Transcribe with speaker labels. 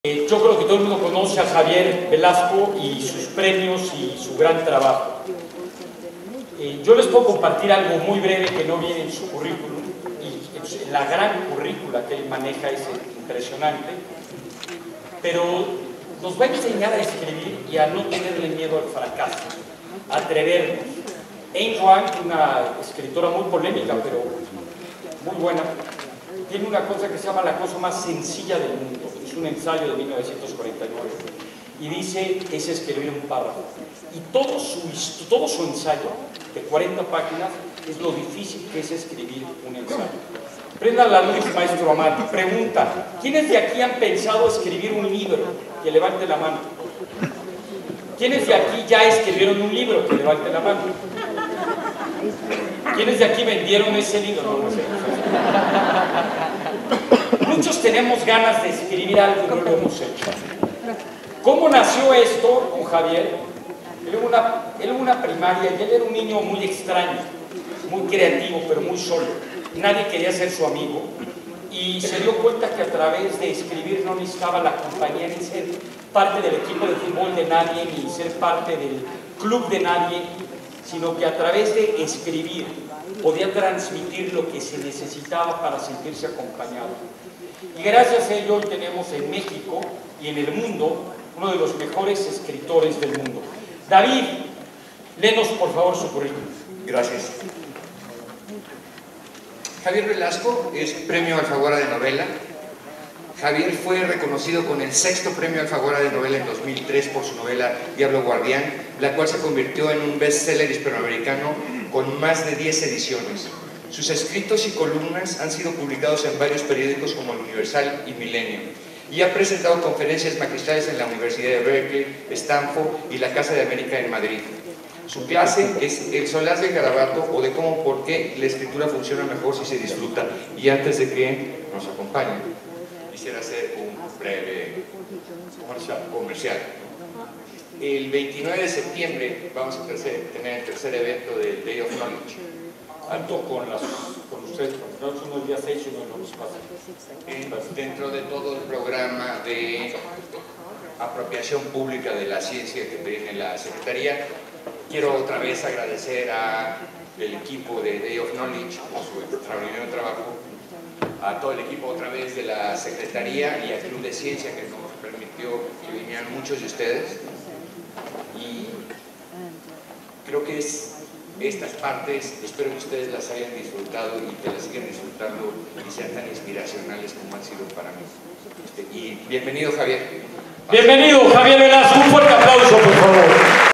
Speaker 1: Yo creo que todo el mundo conoce a Javier Velasco y sus premios y su gran trabajo. Yo les puedo compartir algo muy breve que no viene en su currículum, y la gran currícula que él maneja es impresionante, pero nos va a enseñar a escribir y a no tenerle miedo al fracaso, a atrevernos. Ayn Rand, una escritora muy polémica, pero muy buena, tiene una cosa que se llama la cosa más sencilla del mundo. Es un ensayo de 1949 y dice que es escribir un párrafo, y todo su ensayo de 40 páginas es lo difícil que es escribir un ensayo. Prenda la luz, maestro Amati. Pregunta: ¿quiénes de aquí han pensado escribir un libro? Que levante la mano. ¿Quiénes de aquí ya escribieron un libro? Que levante la mano. ¿Quiénes de aquí vendieron ese libro? No, no sé. Muchos tenemos ganas de escribir algo y no lo hemos hecho. ¿Cómo nació esto con Javier? Él era una primaria y él era un niño muy extraño, muy creativo, pero muy solo. Nadie quería ser su amigo y se dio cuenta que a través de escribir no necesitaba la compañía ni ser parte del equipo de fútbol de nadie, ni ser parte del club de nadie, sino que a través de escribir podía transmitir lo que se necesitaba para sentirse acompañado. Y gracias a ello hoy tenemos en México y en el mundo uno de los mejores escritores del mundo. David, léenos por favor su currículum.
Speaker 2: Gracias. Javier Velasco es Premio Alfaguara de Novela. Javier fue reconocido con el 6º Premio Alfaguara de Novela en 2003 por su novela Diablo Guardián, la cual se convirtió en un bestseller hispanoamericano con más de 10 ediciones. Sus escritos y columnas han sido publicados en varios periódicos como El Universal y Milenio, y ha presentado conferencias magistrales en la Universidad de Berkeley, Stanford y la Casa de América en Madrid. Su clase es El solaz del garabato, o de cómo por qué la escritura funciona mejor si se disfruta. Y antes de que nos acompañe, quisiera hacer un breve comercial. El 29 de septiembre vamos a tener el tercer evento del Day of Knowledge.
Speaker 1: Tanto con ustedes, porque son el día 6 y uno no los pasa.
Speaker 2: Dentro de todo el programa de apropiación pública de la ciencia que tiene la Secretaría, quiero otra vez agradecer al equipo de Day of Knowledge por su extraordinario trabajo, a todo el equipo otra vez de la Secretaría y al Club de Ciencia que nos permitió que vinieran muchos de ustedes. Y creo que estas partes, espero que ustedes las hayan disfrutado y que las sigan disfrutando y sean tan inspiracionales como han sido para mí. Y bienvenido, Javier.
Speaker 1: Bienvenido, Javier Velasco. Un fuerte aplauso, por favor.